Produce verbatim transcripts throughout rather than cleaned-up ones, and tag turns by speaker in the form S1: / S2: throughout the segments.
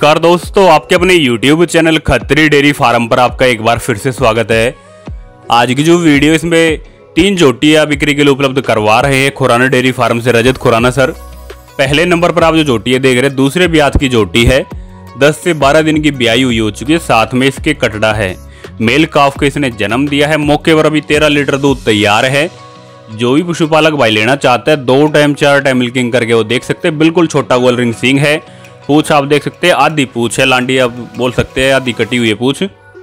S1: नमस्कार दोस्तों, आपके अपने YouTube channel Khatri dairy farm पर आपका एक बार फिर से स्वागत है। आज की जो वीडियो, इसमें तीन जोटियां बिक्री के लिए उपलब्ध करवा रहे हैं खुराना डेयरी फार्म से रजत खुराना सर। पहले नंबर पर आप जो जोटियां देख रहे हैं, दूसरे ब्यात की जोटी है। दस से बारह दिन की ब्याई हुई हो चुकी है, साथ में इसके कटड़ा है। मेल काफ को इसने जन्म दिया है। मौके पर अभी तेरह लीटर दूध तैयार है। जो भी पशुपालक भाई लेना चाहता है, दो टाइम चार टाइम मिल्किंग करके वो देख सकते हैं। बिल्कुल छोटा गोल रिंग सींग है। पूछ आप देख सकते हैं, आधी पूछ है, लांडी आप बोल सकते हैं, आधी कटी हुई है पूछ।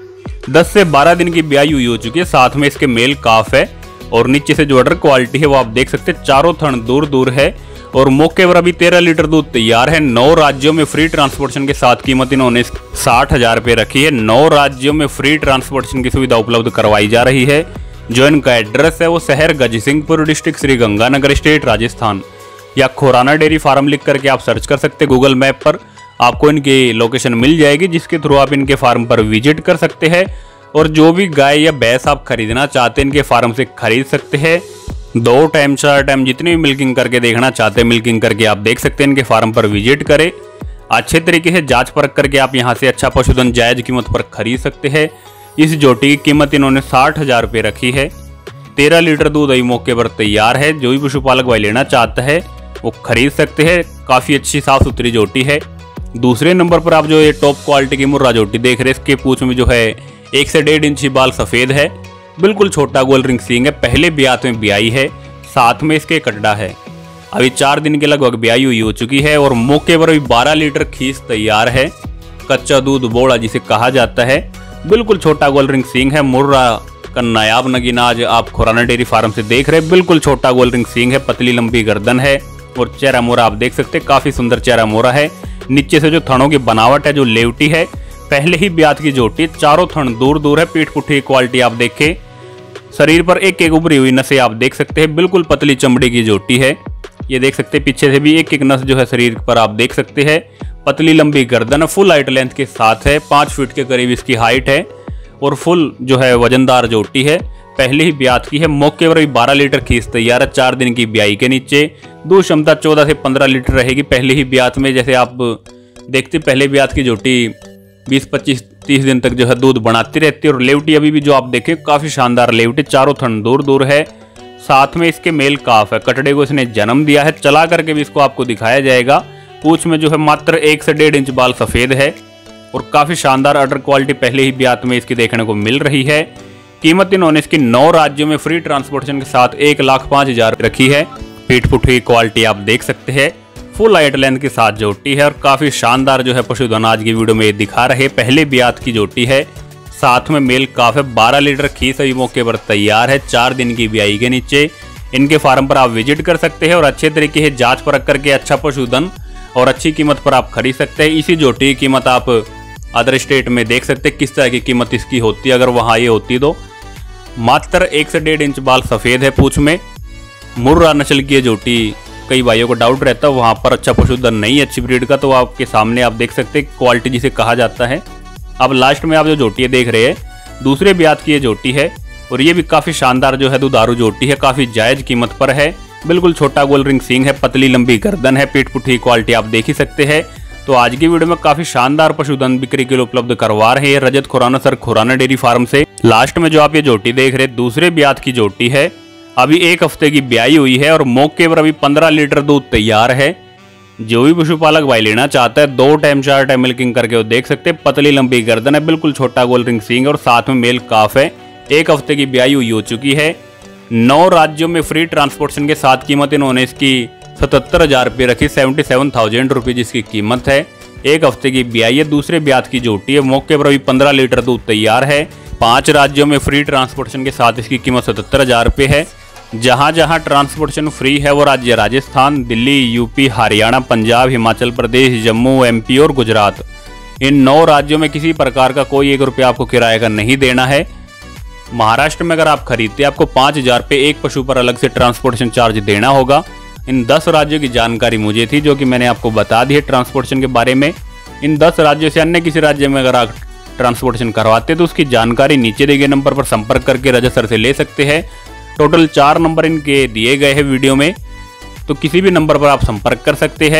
S1: दस से बारह दिन की ब्याई हुई हो चुकी है, साथ में इसके मेल काफ है। और नीचे से जो अडर क्वालिटी है वो आप देख सकते हैं, चारों थन दूर दूर है। और मौके पर अभी तेरह लीटर दूध तैयार है। नौ राज्यों में फ्री ट्रांसपोर्टेशन के साथ कीमत इन्होंने साठ हजार रुपये रखी है। नौ राज्यों में फ्री ट्रांसपोर्टेशन की सुविधा उपलब्ध करवाई जा रही है। जो इनका एड्रेस है वो शहर गजसिंहपुर, डिस्ट्रिक्ट श्री गंगानगर, स्टेट राजस्थान। या खुराना डेयरी फार्म लिख करके आप सर्च कर सकते हैं गूगल मैप पर, आपको इनकी लोकेशन मिल जाएगी, जिसके थ्रू आप इनके फार्म पर विजिट कर सकते हैं। और जो भी गाय या भैंस आप खरीदना चाहते हैं, इनके फार्म से खरीद सकते हैं। दो टाइम चार टाइम जितनी भी मिल्किंग करके देखना चाहते हैं, मिल्किंग करके आप देख सकते हैं। इनके फार्म पर विजिट करें, अच्छे तरीके से जांच परख करके आप यहां से अच्छा पशुधन जायज कीमत पर खरीद सकते हैं। इस जोटी की कीमत इन्होंने साठ हजार रुपये रखी है। तेरह लीटर दूध अभी मौके पर तैयार है। जो भी पशुपालक भाई लेना चाहता है वो खरीद सकते हैं। काफ़ी अच्छी साफ सुथरी जोटी है। दूसरे नंबर पर आप जो ये टॉप क्वालिटी की मुर्रा जोटी देख रहे हैं, इसके पूंछ में जो है एक से डेढ़ इंची बाल सफ़ेद है। बिल्कुल छोटा गोल रिंग सींग है। पहले ब्यात में ब्याई है, साथ में इसके कटड़ा है। अभी चार दिन के लगभग ब्याई हुई हो चुकी है। और मौके पर अभी बारह लीटर खीस तैयार है। कच्चा दूध बोड़ा जिसे कहा जाता है। बिल्कुल छोटा गोल रिंग सींग है। मुर्रा का नायाब नगीना आज आप खुराना डेयरी फार्म से देख रहे हैं। बिल्कुल छोटा गोल रिंग सींग है। पतली लंबी गर्दन है। और चेहरा मोरा आप देख सकते हैं, काफी सुंदर चेहरा मोरा है। नीचे से जो थनों की बनावट है, जो लेवटी है, पहले ही ब्यात की जोटी, चारों थन दूर दूर है। पीठ पुठी क्वालिटी आप देखें, शरीर पर एक एक उभरी हुई नसें आप देख सकते हैं। बिल्कुल पतली चमड़ी की जोटी है। ये देख सकते हैं, पीछे से भी एक एक नस जो है शरीर पर आप देख सकते हैं। पतली लंबी गर्दन, फुल हाइट लेंथ के साथ है। पाँच फीट के करीब इसकी हाइट है। और फुल जो है वजनदार जोटी है। पहले ही ब्यात की है। मौके पर भी बारह लीटर खीस तैयार है। चार दिन की ब्याई के नीचे दूध क्षमता चौदह से पंद्रह लीटर रहेगी पहले ही ब्यात में। जैसे आप देखते पहले ब्यात की जोटी बीस पच्चीस तीस दिन तक जो है दूध बनाती रहती है। और लेवटी अभी भी जो आप देखें, काफी शानदार लेवटी, चारों थन दूर दूर है। साथ में इसके मेल काफ है। कटड़े को इसने जन्म दिया है। चला करके भी इसको आपको दिखाया जाएगा। पूंछ में जो है मात्र एक से डेढ़ इंच बाल सफेद है। और काफी शानदार अडर क्वालिटी पहले ही ब्यात में इसकी देखने को मिल रही है। कीमत इन्होंने इसकी नौ राज्यों में फ्री ट्रांसपोर्टेशन के साथ एक लाख पांच हजार रखी है। पीठ पुठी क्वालिटी आप देख सकते हैं। फुल हाइट लेंथ के साथ जोटी है। और काफी शानदार जो है पशुधन आज की वीडियो में दिखा रहे। पहले ब्यात की जोटी है, साथ में मेल काफ है। बारह लीटर खीस अभी मौके पर तैयार है। चार दिन की ब्याई के नीचे इनके फार्म पर आप विजिट कर सकते हैं। और अच्छे तरीके से जांच परख करके अच्छा पशुधन और अच्छी कीमत पर आप खरीद सकते हैं। इसी जोटी की कीमत आप अदर स्टेट में देख सकते हैं किस तरह की कीमत इसकी होती है, अगर वहाँ ये होती तो। मात्र एक से डेढ़ इंच बाल सफ़ेद है पूंछ में। मुर्रा नस्ल की जोटी, कई भाइयों को डाउट रहता है वहाँ पर अच्छा पशुधन नहीं है अच्छी ब्रीड का, तो आपके सामने आप देख सकते हैं क्वालिटी जिसे कहा जाता है। अब लास्ट में आप जो जोटियाँ देख रहे हैं, दूसरे ब्यात की ये जोटी है। और ये भी काफ़ी शानदार जो है दुधारू जोटी है। काफ़ी जायज़ कीमत पर है। बिल्कुल छोटा गोल रिंग सींग है। पतली लंबी गर्दन है। पीठ पुठी क्वालिटी आप देख ही सकते हैं। तो आज की वीडियो में काफी शानदार पशुधन बिक्री के लिए उपलब्ध करवा रहे हैं Rajat Khurana sir Khurana dairy farm से। लास्ट में जो आप ये जोटी देख रहे हैं, दूसरे ब्यात की जोटी है। अभी एक हफ्ते की ब्याई हुई है। और मौके पर अभी पंद्रह लीटर दूध तैयार है। जो भी पशुपालक भाई लेना चाहता है, दो टाइम चार टाइम मिल्किंग करके वो देख सकते हैं। पतली लंबी गर्दन है। बिल्कुल छोटा गोल रिंग सींग और साथ में मेल काफ है। एक हफ्ते की ब्याई हुई हो चुकी है। नौ राज्यों में फ्री ट्रांसपोर्टेशन के साथ कीमत इन्होंने इसकी सतहत्तर हजार रुपये रखी। सेवेंटी सेवन थाउजेंड रुपये जिसकी कीमत है। एक हफ्ते की ब्याई है। दूसरे ब्यात की जोटी है। मौके पर अभी पंद्रह लीटर दूध तैयार है। पांच राज्यों में फ्री ट्रांसपोर्टेशन के साथ इसकी कीमत सतहत्तर हजार रुपये है। जहां जहां ट्रांसपोर्टेशन फ्री है वो राज्य राजस्थान, दिल्ली, यूपी, हरियाणा, पंजाब, हिमाचल प्रदेश, जम्मू, एमपी और गुजरात। इन नौ राज्यों में किसी प्रकार का कोई एक रुपया आपको किराए का नहीं देना है। महाराष्ट्र में अगर आप खरीदते हैं, आपको पाँच हजार रुपये एक पशु पर अलग से ट्रांसपोर्टेशन चार्ज देना होगा। इन दस राज्यों की जानकारी मुझे थी, जो कि मैंने आपको बता दी है ट्रांसपोर्टेशन के बारे में। इन दस राज्यों से अन्य किसी राज्य में अगर आप ट्रांसपोर्टेशन करवाते हैं तो उसकी जानकारी नीचे दिए गए नंबर पर संपर्क करके रजत सर से ले सकते हैं। टोटल चार नंबर इनके दिए गए हैं वीडियो में, तो किसी भी नंबर पर आप संपर्क कर सकते हैं।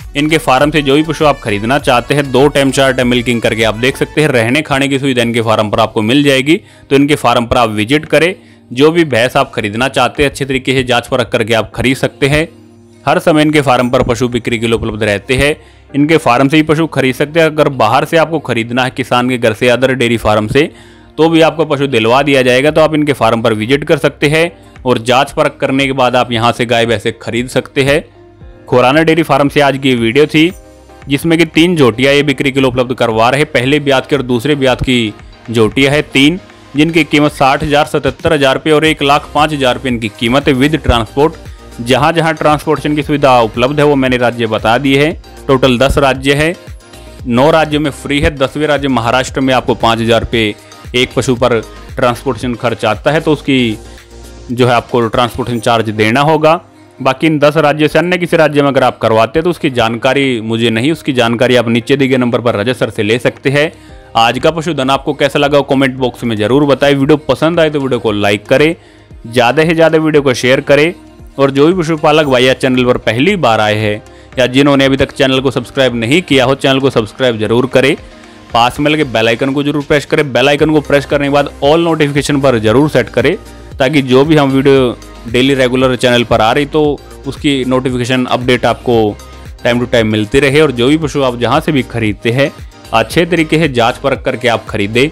S1: इनके फार्म से जो भी पशु आप खरीदना चाहते हैं दो टाइम चार टाइम मिल्किंग करके आप देख सकते हैं। रहने खाने की सुविधा इनके फार्म पर आपको मिल जाएगी। तो इनके फार्म पर आप विजिट करें, जो भी भैंस आप खरीदना चाहते हैं अच्छे तरीके से जांच परख करके आप खरीद सकते हैं। हर समय इनके फार्म पर पशु बिक्री के लिए उपलब्ध रहते हैं। इनके फार्म से ही पशु खरीद सकते हैं। अगर बाहर से आपको खरीदना है किसान के घर से, अदर डेयरी फार्म से, तो भी आपको पशु दिलवा दिया जाएगा। तो आप इनके फार्म पर विजिट कर सकते हैं और जांच परख करने के बाद आप यहाँ से गाय भैंसे खरीद सकते हैं। खुराना डेयरी फार्म से आज की वीडियो थी, जिसमें कि तीन जोटियाँ ये बिक्री के लिए उपलब्ध करवा रहे। पहले ब्यात की और दूसरे ब्यात की जोटियाँ है तीन, जिनकी कीमत साठ हज़ार सतहत्तर हज़ार रुपये और एक लाख पाँच हज़ार रुपये इनकी कीमत है विद ट्रांसपोर्ट। जहाँ जहाँ ट्रांसपोर्टेशन की सुविधा उपलब्ध है वो मैंने राज्य बता दिए हैं। टोटल दस राज्य है, नौ राज्यों में फ्री है। दसवें राज्य महाराष्ट्र में आपको पाँच हज़ार रुपये एक पशु पर ट्रांसपोर्टेशन खर्च आता है, तो उसकी जो है आपको ट्रांसपोर्टेशन चार्ज देना होगा। बाकी इन दस राज्यों से अन्य किसी राज्य में अगर आप करवाते हैं तो उसकी जानकारी मुझे नहीं, उसकी जानकारी आप नीचे दिए गए नंबर पर रजत सर से ले सकते हैं। आज का पशुधन आपको कैसा लगा कमेंट बॉक्स में जरूर बताएं। वीडियो पसंद आए तो वीडियो को लाइक करें, ज़्यादा से ज़्यादा वीडियो को शेयर करें। और जो भी पशुपालक भाई चैनल पर पहली बार आए हैं या जिन्होंने अभी तक चैनल को सब्सक्राइब नहीं किया हो, चैनल को सब्सक्राइब जरूर करें। पास में लगे बेल आइकन को जरूर प्रेस करें। बेल आइकन को प्रेस करने के बाद ऑल नोटिफिकेशन पर जरूर सेट करें, ताकि जो भी हम वीडियो डेली रेगुलर चैनल पर आ रही तो उसकी नोटिफिकेशन अपडेट आपको टाइम टू टाइम मिलती रहे। और जो भी पशु आप जहां से भी खरीदते हैं अच्छे तरीके से जांच परख करके आप खरीदें।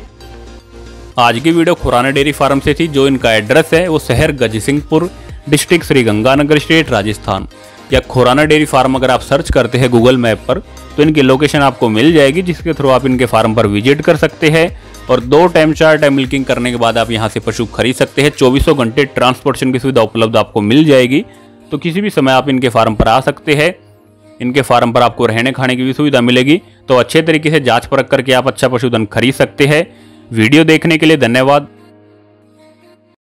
S1: आज की वीडियो खुराना डेयरी फार्म से थी। जो इनका एड्रेस है वो शहर गजसिंहपुर, डिस्ट्रिक्ट श्रीगंगानगर, स्टेट राजस्थान। या खुराना डेयरी फार्म अगर आप सर्च करते हैं गूगल मैप पर तो इनकी लोकेशन आपको मिल जाएगी, जिसके थ्रू आप इनके फार्म पर विजिट कर सकते हैं। और दो टाइम चार टाइम मिल्किंग करने के बाद आप यहाँ से पशु खरीद सकते हैं। चौबीसों घंटे ट्रांसपोर्टेशन की सुविधा उपलब्ध आपको मिल जाएगी। तो किसी भी समय आप इनके फार्म पर आ सकते हैं। इनके फार्म पर आपको रहने खाने की भी सुविधा मिलेगी। तो अच्छे तरीके से जांच परख करके आप अच्छा पशुधन खरीद सकते हैं। वीडियो देखने के लिए धन्यवाद।